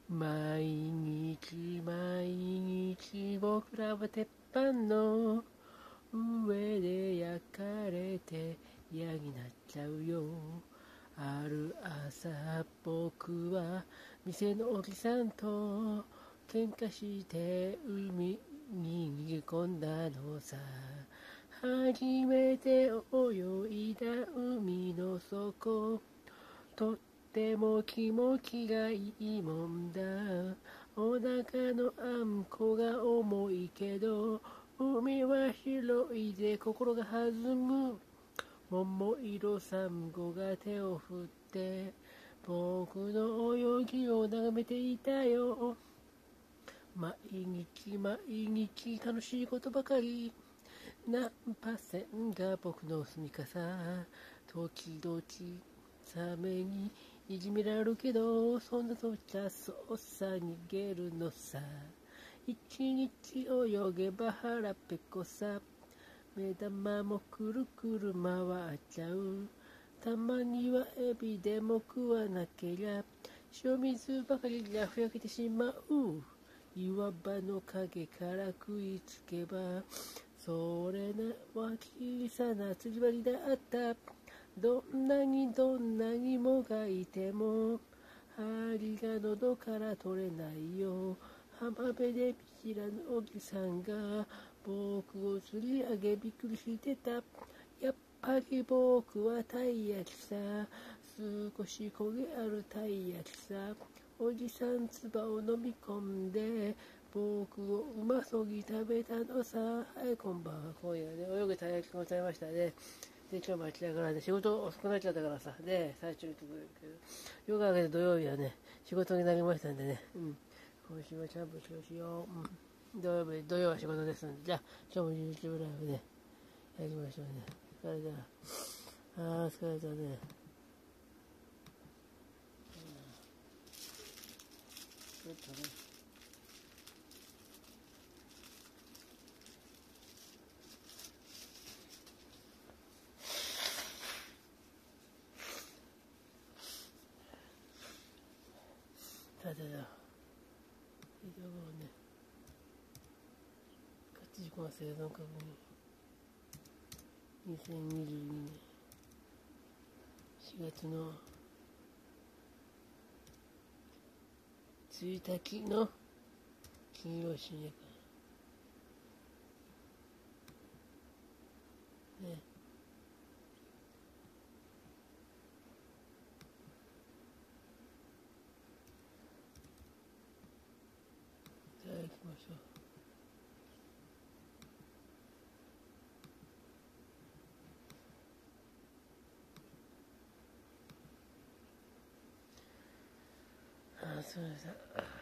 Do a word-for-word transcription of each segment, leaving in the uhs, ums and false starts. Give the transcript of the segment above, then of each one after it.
毎日毎日僕らは鉄板の上で焼かれて嫌になっちゃうよ。ある朝僕は店のおじさんと喧嘩して海に逃げ込んだのさ。初めて泳いだ海の底、とっても気持ちがいいもんだ。お腹のあんこが重いけど、海は広いで心が弾む。桃色サンゴが手を振って僕の泳ぎを眺めていたよ。毎日毎日楽しいことばかり。ナンパ船が僕の住みかさ。時々サメにいじめられるけど、そんなとじゃそうさ逃げるのさ。一日泳げば腹ペコさ。目玉もくるくる回っちゃう。たまにはエビでも食わなけりゃ塩水ばかりじゃふやけてしまう。岩場の陰から食いつけばそれは小さな釣り針だった。どんなにどんなにもがいても針が喉から取れないよ。浜辺で見知らぬおじさんが僕を釣り上げびっくりしてた。やっぱり僕はたい焼きさ。少し焦げあるたい焼きさ。おじさん唾を飲み込んで僕をうまそぎ食べたのさ。はい、こんばんは。今夜ね、泳げたい焼きございましたね。で、今日もあちらからね、仕事遅くなっちゃったからさ、で、最初に言ってくれるけど、夜が明けて土曜日はね、仕事になりましたんでね、うん。今週はちゃんとしようしよう。うん。土曜日、土曜は仕事ですんで、じゃあ、今日も YouTube ライブね、やりましょうね。疲れた。あー、疲れたね。ちょっとね。さてだ。いいところね。勝ち駒生存確認。にせんにじゅうにねんしがつのついたちの金曜深夜間ね。じゃあ行きましょう。ああ、そうです。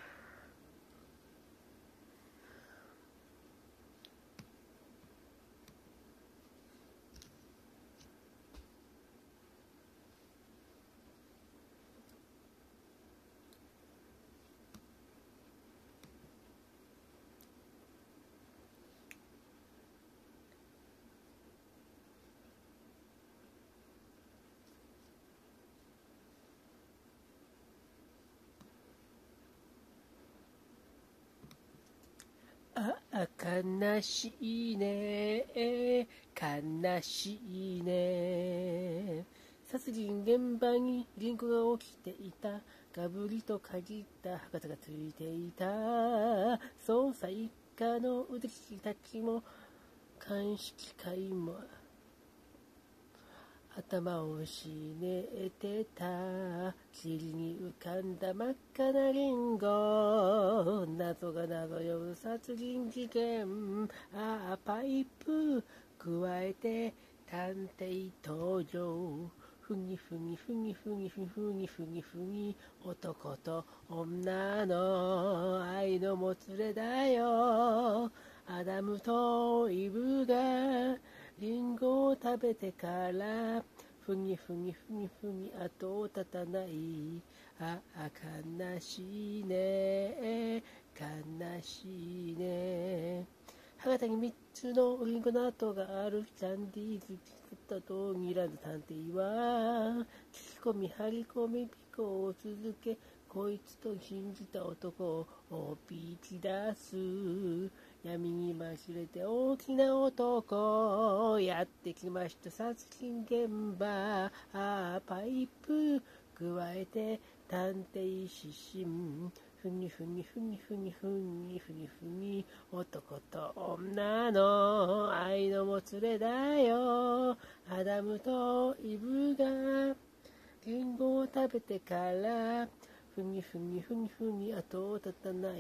ああ、悲しいね、悲しいね。殺人現場にリンクが起きていた。ガブリと限った博多がついていた。捜査一課の腕利きたちも鑑識会も頭をしねてた。霧に浮かんだ真っ赤なリンゴ。謎が謎呼ぶ殺人事件。ああ、パイプ加えて探偵登場。ふにふにふにふにふにふにふにふに男と女の愛のもつれだよ。アダムとイブがリンゴを食べてからふにふにふにふに後を絶たない。ああ、悲しいね、悲しいね。博多にみっつのリンゴの跡がある。キャンディーズだと睨んだ探偵は聞き込み張り込みびっ行を続け、こいつと信じた男をおびき出す。闇にましれて大きな男やってきました。殺人現場、あパイプ加えて探偵指針、ふにふにふにふにふにふにふに、男と女の愛のもつれだよ。アダムとイブがリンゴを食べてからふにふにふにふに後を絶たない。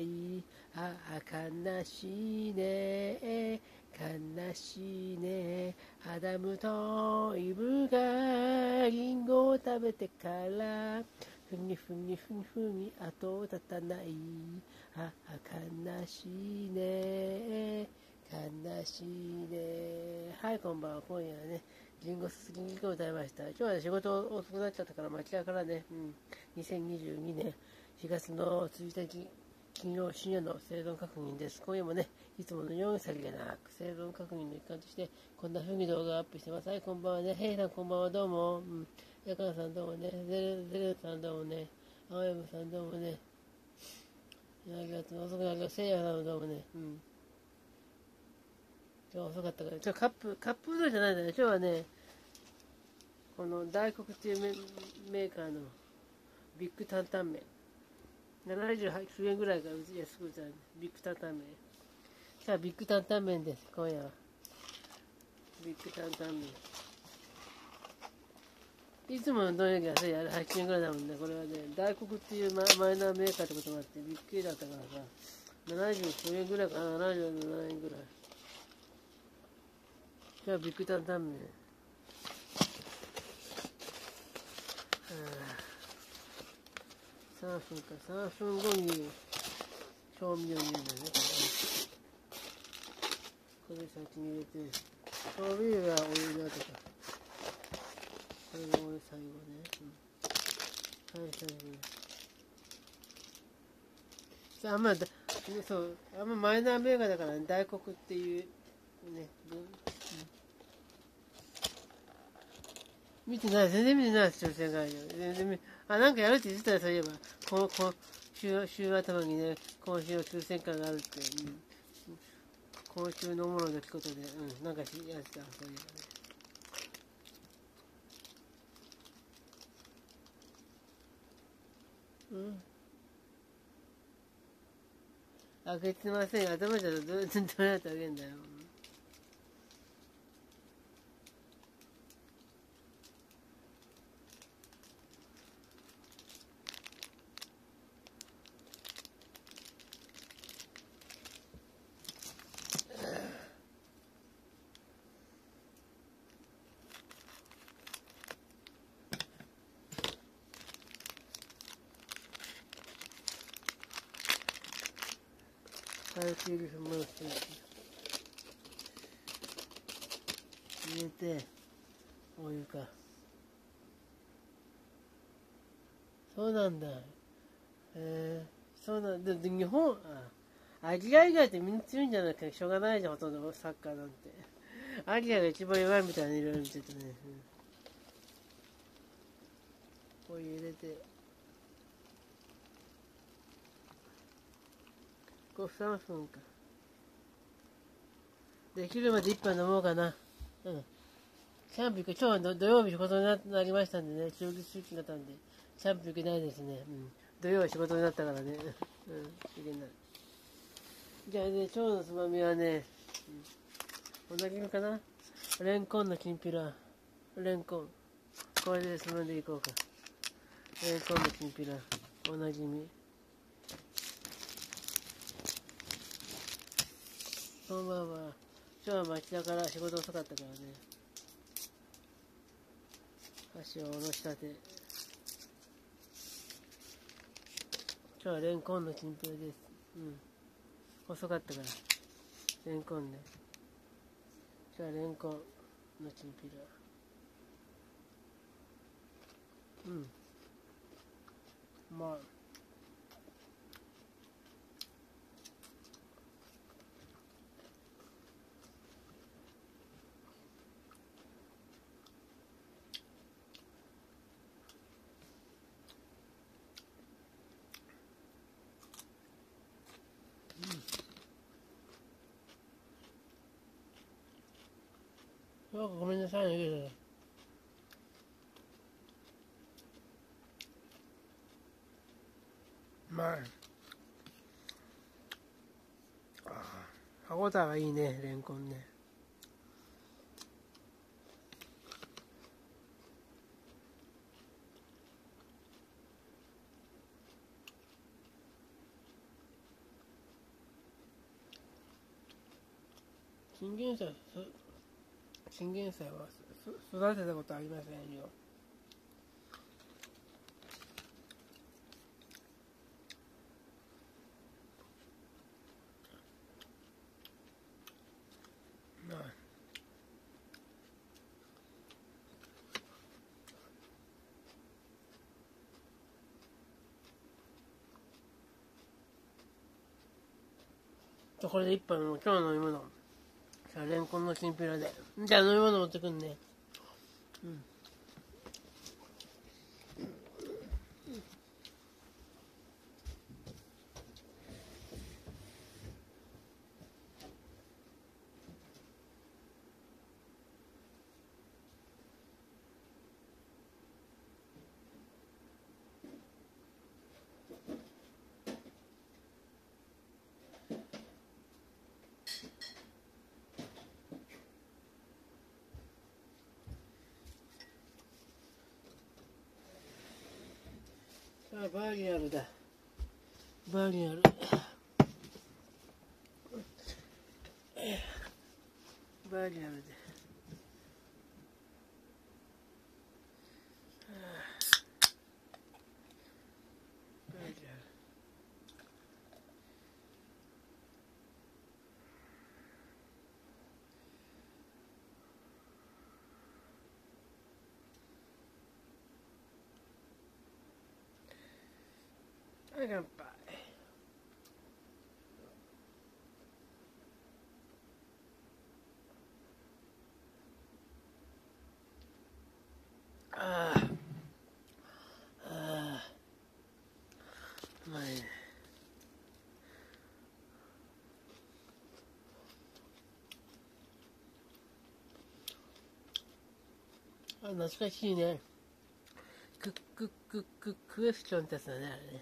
ああ悲しいね悲しいね。アダムとイブがリンゴを食べてからふにふにふにふに後を絶たない。ああ悲しいね悲しいね。はい、こんばんは。今夜はねリンゴすすり肉を歌いました。今日は、ね、仕事遅くなっちゃったから町屋からね、うん、にせんにじゅうにねんしがつのついたち金曜深夜の生存確認です。今夜もねいつものようにさりげなく生存確認の一環としてこんな風に動画をアップしてます。はい、こんばんはね。ヘイさんこんばんは、どうも。うん、ヤカンさんどうもね。ゼルゼルさんどうもね。青山さんどうもね。ありがとう。遅くなりました。せいやさんどうもね。うん。今日遅かったから、今日カップ、カップうどんじゃないんだよ。今日はね、この大黒っていうメメーカーのビッグ担々麺。ななじゅうはちえんぐらいから安く売ってあるビッグ担々麺。さあ、ビッグ担々麺です、今夜は。ビッグ担々麺。いつものどんより安い、あれはちえんぐらいだもんね。これはね、大黒っていうママイナーメーカーってこともあって、びっくりだったからさ、ななじゅうきゅうえんぐらいかな、ななじゅうななえんぐらい。じゃあ、ビッグ担々麺。さんぷんか、さんぷんごに調味料入れるんだよね、これ。これ先に入れて、調味料はお湯の後か。これが俺最後ね。うん、はい、最後ね。あんま、そう、あんまマイナーメーカーだから、ね、大黒っていう、ね、うん、見てない、全然見てないです、朝鮮会場。全然見、あ、なんかやるって言ってたよ、そういえば。ここ週、週頭にね、今週の抽選会があるって、うん、今週のもののことで、うん、なんかしやってた、そういえばね。うん。開けてません。頭じゃどう、どうやって開けるんだよ。最終日も入れて、お湯か。そうなんだ。えー、そうなんだ。で、日本、あ、アジア以外ってみんな強いんじゃないか。しょうがないじゃん、ほとんどサッカーなんて。アジアが一番弱いみたいにいろいろ見ててね。うん、お湯入れて。これさんぷんか。できるまでいっぱい飲もうかな。うん。キャンプ行く。今日は土曜日仕事になりましたんでね、中日出勤だったんで、キャンプ行けないですね。うん。土曜日仕事になったからね。うん。行けない。じゃあね、今日のつまみはね、うん、おなじみかな、レンコンのきんぴら。レンコン。これでつまんでいこうか。レンコンのきんぴら。おなじみ。こんばんは。今日は町田から仕事遅かったからね。箸を下ろしたて。今日はレンコンのきんぴらです。うん。遅かったから。レンコンね。今日はレンコンのきんぴら。うん。まあ。 なんかごめんなさいね。まあ、歯応えはいいね、レンコンね。チンゲン菜、チンゲン菜は育てたことありませんよ。まあこれで一杯も今日の飲み物。じゃあレンコンのきんぴらで。じゃあ飲み物持ってくんね。うん。さあ、バーリアルだ。バーリアル。バーリアルで。バーリアル。はい、乾杯。ああ。ああ。うまいね。あ、懐かしいね。クックックッククエスチョンってやつだね、あれね。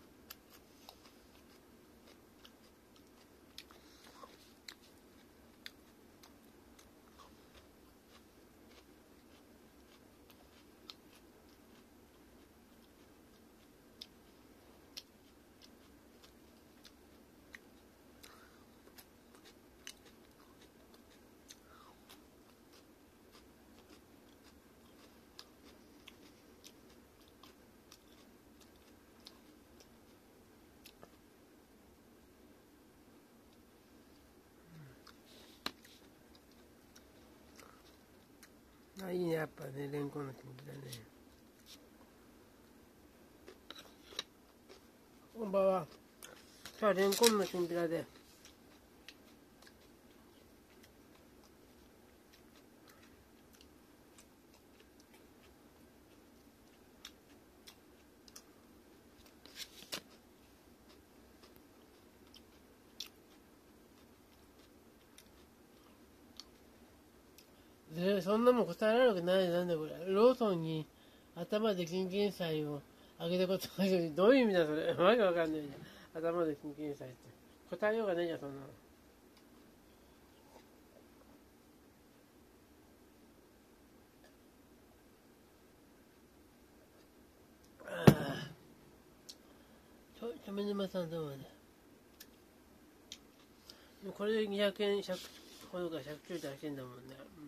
あ、いいね、やっぱね、レンコンのきんぴらね。こんばんは。今日はレンコンのきんぴらで。で、そんなもん答えられるわけない。なんだこれ。ローソンに頭でキンキン菜をあげたことがどういう意味だそれ。わけわかんないじゃん。頭でキンキン菜って。答えようがないじゃん、そんなの。ああ。ちょ、ちょめ沼さんどうもね。これでにひゃくえんひゃくほどかひゃくちょい出してんだもんね。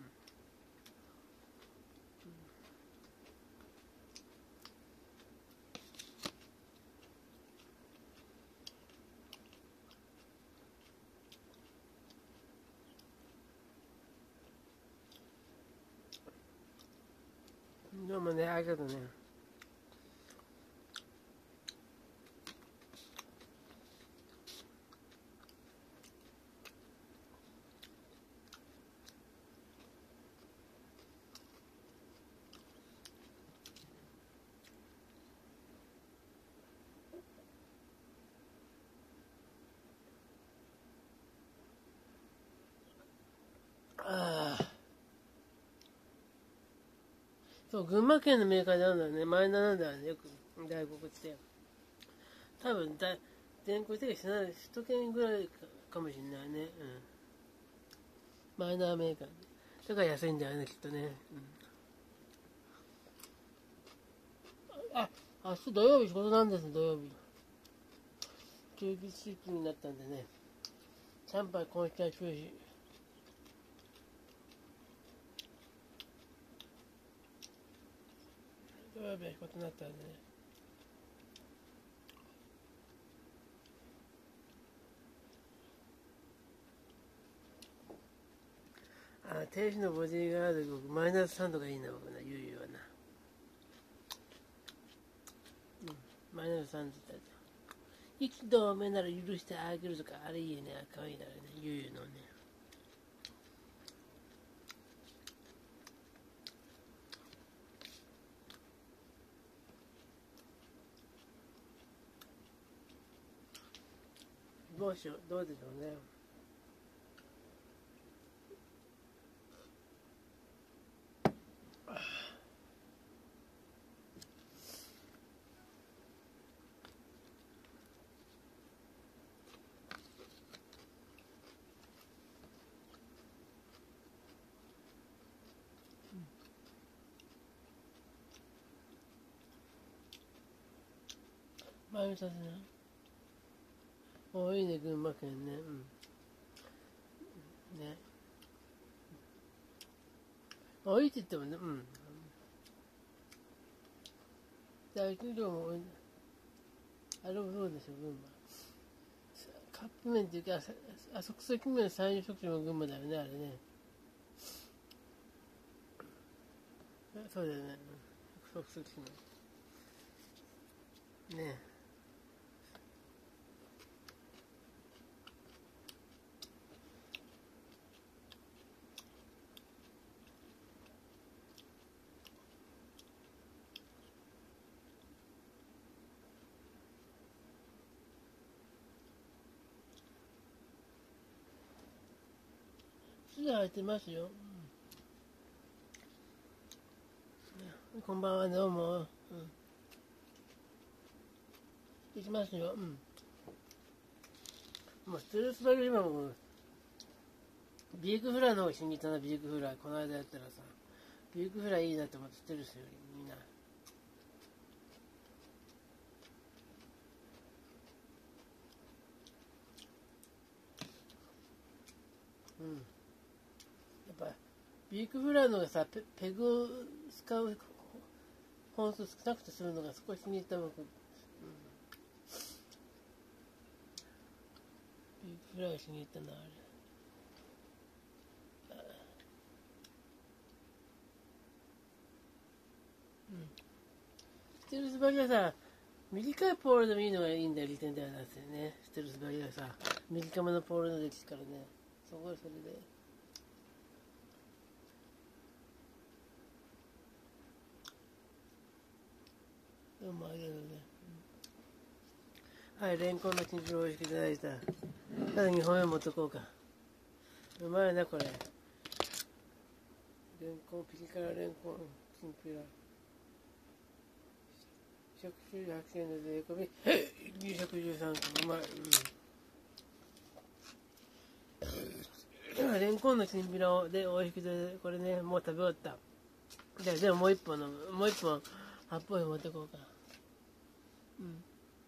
うん。どうもね、ありがとうね。ああ。 そう、群馬県のメーカーなんだよね。マイナーなんだよね、よく外国って。多分だ、全国的にしない、首都圏ぐらいか、かもしれないね。うん。マイナーメーカーで。だから安いんだよね、きっとね。うん、あ、明日土曜日仕事なんです、土曜日。休日出勤になったんでね。参拝今週は中止。土曜日は仕事になったんでね。あ、亭主のボディーガード、僕マイナスさんとかいいな、僕な、ゆうゆうはな。うん、マイナスさんって言ったら。息止めなら許してあげるとか、あれいいね、かわいいだろね、ゆうゆうのね。どうしよう、どうでしょうね。まゆみさんね。おいいね、群馬県ね。うん。ね。おいって言ってもね、うん。大企業も多い。あれもそうでしょ、群馬。カップ麺っていうか、あ、即席麺三遊食事も群馬だよね、あれね。そうだよね。即席麺。ねえ。すぐ入ってますよ。うん、こんばんは、どうも。うん。行きますよ。うん。もうステルスバリ今もビーグフライの方が死にたな、ビーグフライ。この間やったらさ、ビーグフライいいなと思ってステルスよりいいな。うん。やっぱ、ビーグフライの方がさ、ペ、ペグを使う本数少なくてするのが少し気に入った僕。うん。ビーグフライが気に入ったな、あれ。うん。ステルスバリはさ、短いポールでもいいのがいいんだよ、利点ではなくてね。ステルスバリはさ、短めのポールのですからね。そこはそれで。どうもありがとうね。はい、レンコンのチンチロ美味しくいただいた。ただにほんめ持っとこうか。うまいな、これ。レンコン、ピリ辛レンコン、チンピラ。ひゃくきゅうじゅうはちえんで税込みにひゃくじゅうさんこ。うまい。うん。レンコンのチンピラで美味しくて、これね、もう食べ終わった。じゃあ、でももう一本の、もう一本、八方持ってこうか。うん。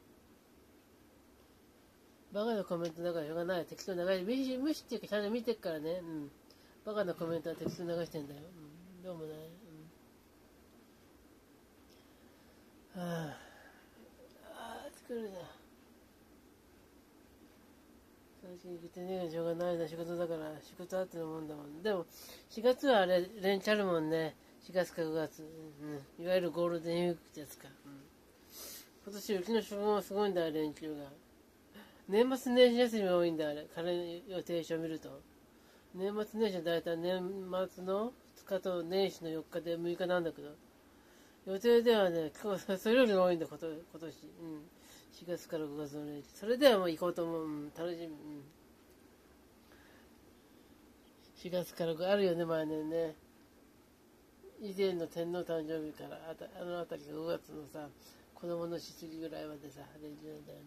バカなコメントだからしょうがない。適当に流して、無視、無視っていうか、ちゃんと見てっからね。うん。バカなコメントは適当に流してんだよ。うん。どうもね。うん。はぁ、あ。あー、疲れるな。最近行ってねえしょうがないな。仕事だから、仕事あってのもんだもん。でも、しがつはあれ、連チャるもんね。しがつかごがつ。うん。いわゆるゴールデンウィークってやつか。うん。今年うちの職場もすごいんだよ、連休が。年末年始休みが多いんだ、あれ。彼予定書を見ると。年末年始はだいたい年末のふつかと年始のよっかでむいかなんだけど、予定ではね、それより多いんだ、今年。うん。しがつからごがつの連休。それではもう行こうと思う。うん、楽しみ。うん。しがつからごあるよね、毎年ね。 以前の天皇誕生日からあたあの辺りがごがつのさ、子供のしすぎぐらいまでさ、練習なんだよね。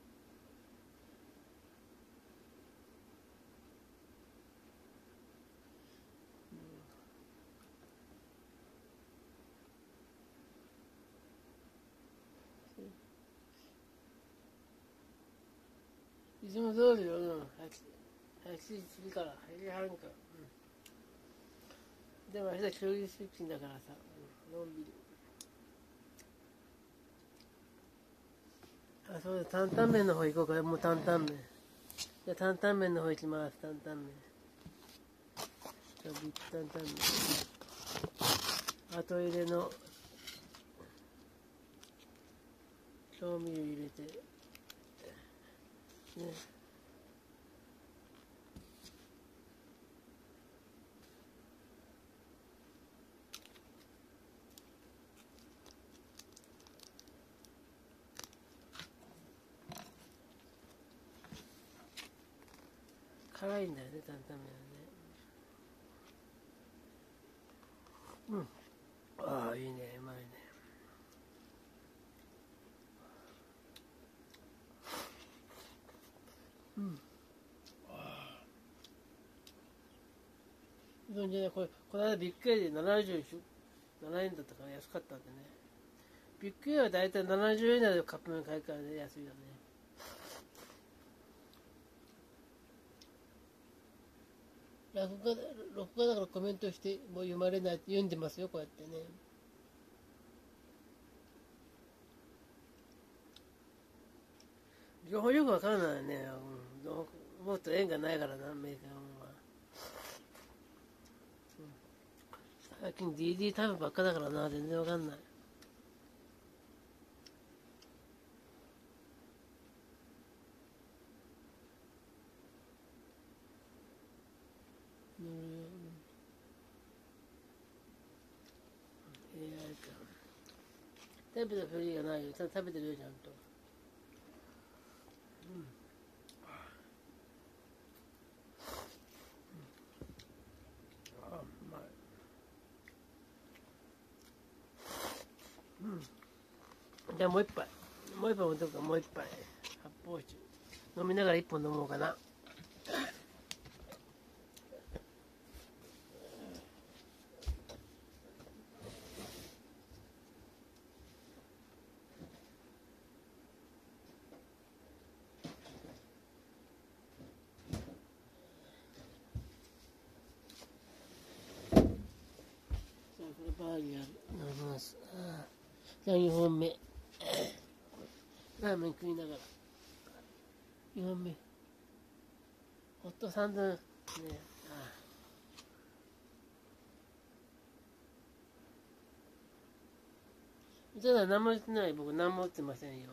いつも通りよ、うん。はちじ過ぎから、はちじはんか。うん。でも明日競技出勤だからさ、うん、のんびり。あ、そうだ、担々麺の方行こうか。もう担々麺。じゃあ担々麺の方行きます。担々麺。じゃあビッ担々麺。後入れの調味料入れて。ね。辛いんだよね、担々麺はね。うん。ああ、いいね、うまいね。うん。うどんじゃない、これ、この間ビッグ A でななじゅうななえんだったから安かったんでね。ビッグ A はだいたいななじゅうえん台でカップ麺買えるからね、安いよね。落語家、録画だからコメントして、もう読まれないって読んでますよ、こうやってね。情報よくわからないね。うん、もっと縁がないからな、アメリカは。うん、最近 ディーディー タイムばっかだからな、全然わかんない。うん、エーアイ か。食べたふりがないよ。ただ食べてるよ、ちゃんと。うん。あ、うまい。うん。じゃあもう一杯。もう一杯持っておくか、もう一杯。発泡酒。飲みながら一本飲もうかな。さあ、これバーにある。飲みます。ああ、じゃあにほんめ。ラーメン食いながら。にほんめ。ホットサンドね。ああ、ただ何も言ってない。僕何も言ってませんよ。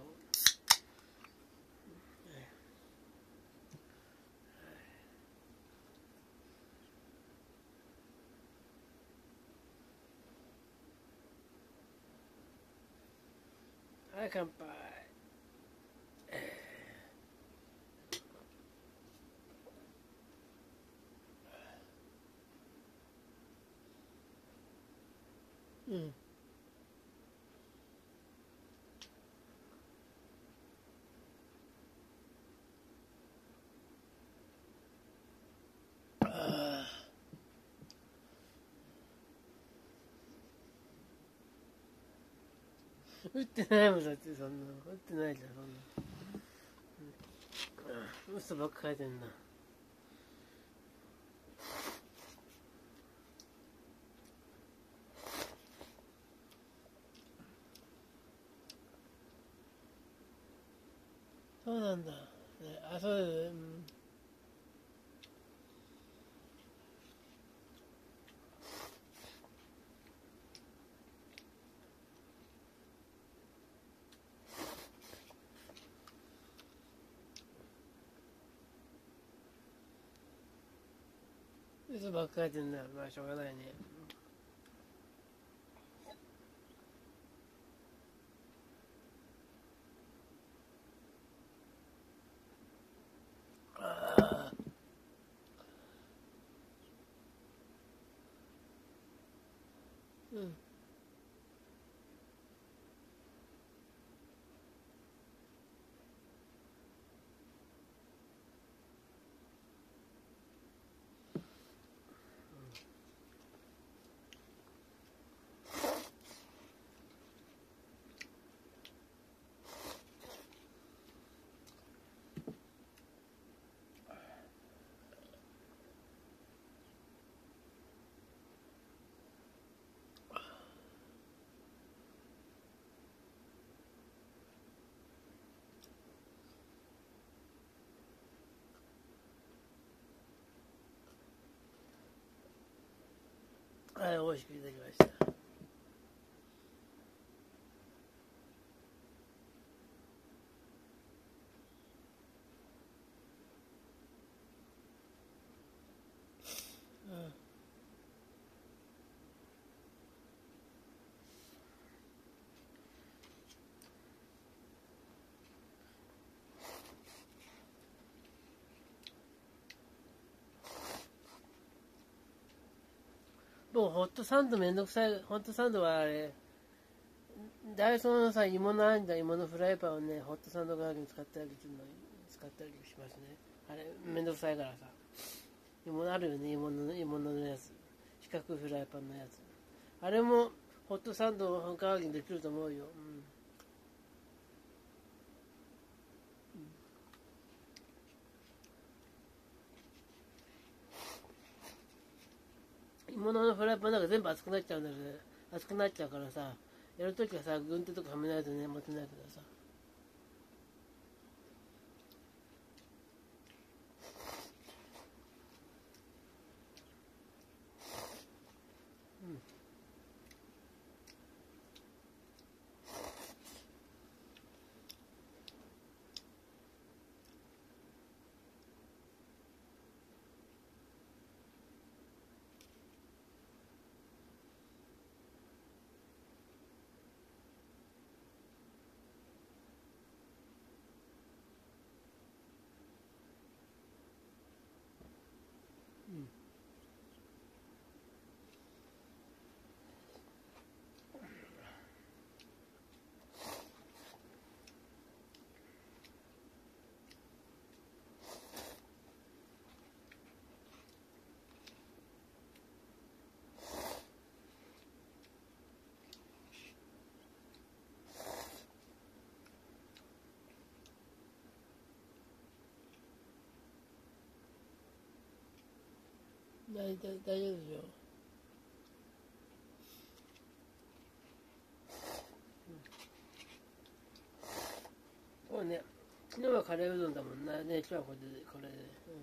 はい、乾杯。うん。ああ。打ってないもんだってそんな。打ってないじゃん、そんな。うん、嘘ばっか書いてんな。そうなんだ。ね、あ、そうだね。うん。嘘ばっか書いてんだ。まあ、しょうがないね。ああ。 うん。はい、美味しくいただきました。もうホットサンドめんどくさい。ホットサンドはあれ、ダイソーのさ、芋のあんだ芋のフライパンをね、ホットサンド代わりに使ったりするの、使ったりしますね。あれ、めんどくさいからさ。芋あるよね、芋の、芋のやつ。四角いフライパンのやつ。あれも、ホットサンド代わりにできると思うよ。うん。芋のフライパンなんか全部熱くなっちゃうんだけどね。熱くなっちゃうからさ、やるときはさ、軍手とかはめないとね、持てないけどさ。うん。大大大丈夫でしょ。そうね。昨日はカレーうどんだもんな。ね、今日はこれで、これで。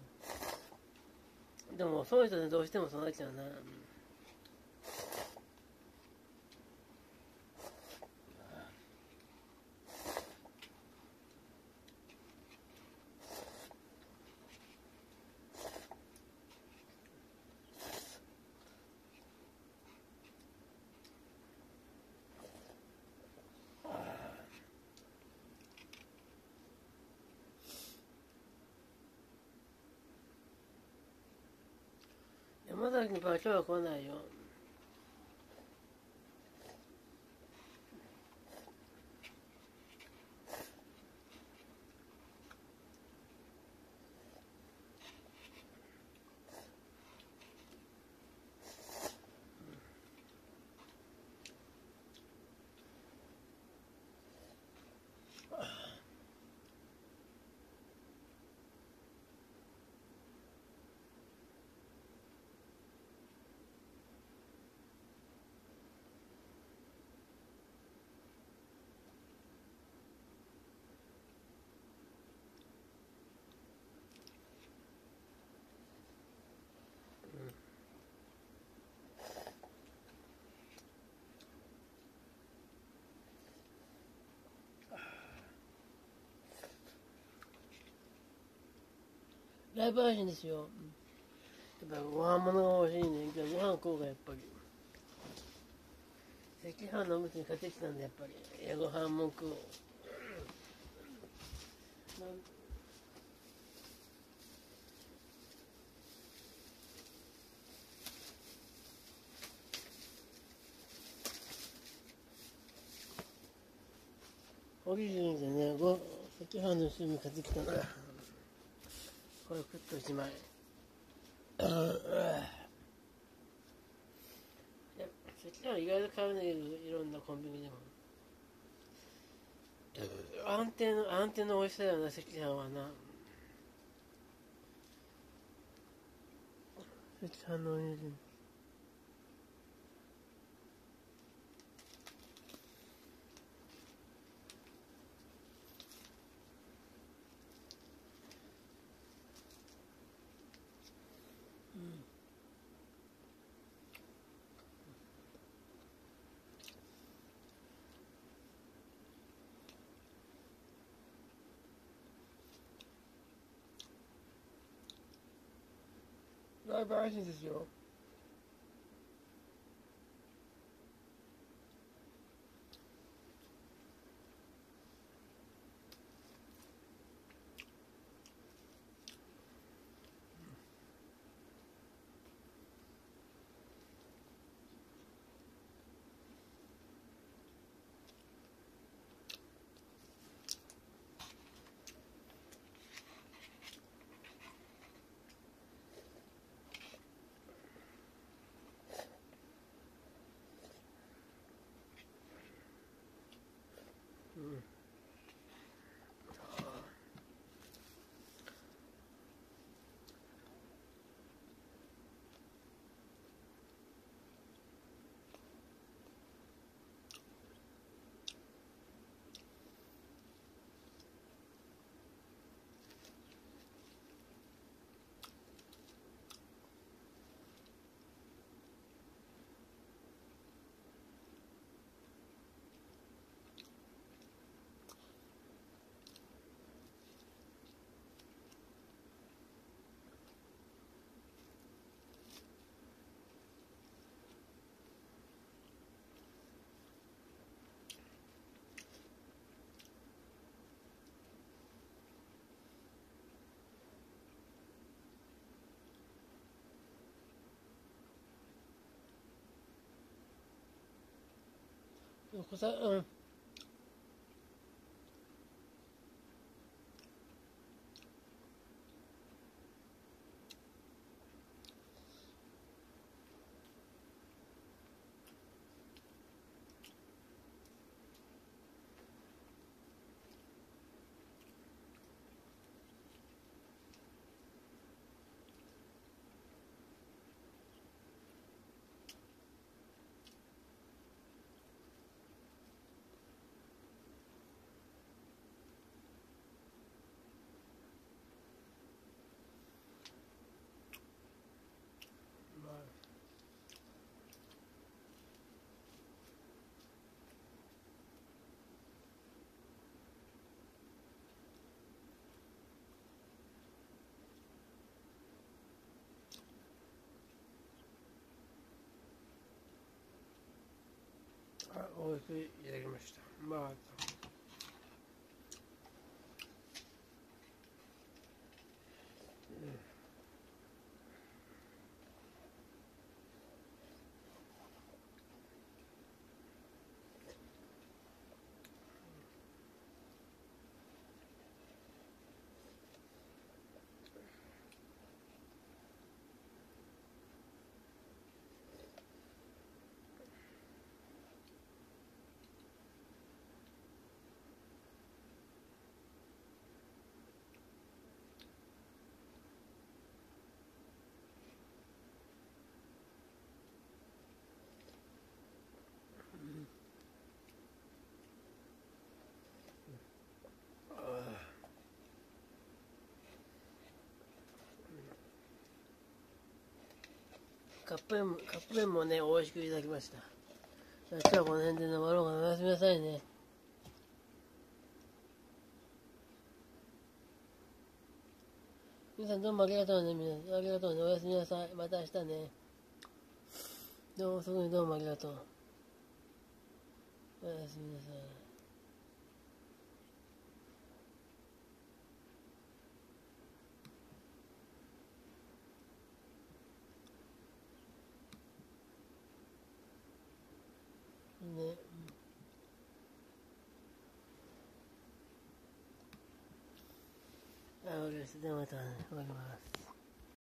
うん、でも、そういう人ね、どうしてもそうなっちゃうな。うん。山崎君は今日は来ないよ。ライブ配信ですよ。やっぱご飯物が欲しいね。じゃあご飯食うがやっぱり。赤飯のおむつに買ってきたんで、やっぱり。いや、ご飯も食う。 オリジンでね、ご赤飯の趣味買ってきたの。これ食っとしまい。赤飯意外と買うね、いろんなコンビニでも。安定の、安定の美味しさだよな、赤飯はな。赤飯のオリジン。だいぶ安心ですよ。うん。こさ、うん。あ、おいしいいただきました。まあ、カップ麺も、カップ麺もね、美味しくいただきました。今日はこの辺で終わろうかな。おやすみなさいね。皆さんどうもありがとうね。皆さんありがとうね。おやすみなさい。また明日ね。どうも、すぐにどうもありがとう。おやすみなさい。ね。 あ、わかりました。ではまた、終わります。